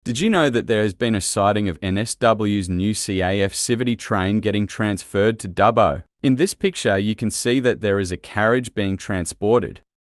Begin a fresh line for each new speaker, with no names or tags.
Did you know that there has been a sighting of NSW's new CAF Cavity train getting transferred to Dubbo? In this picture, you can see that there is a carriage being transported.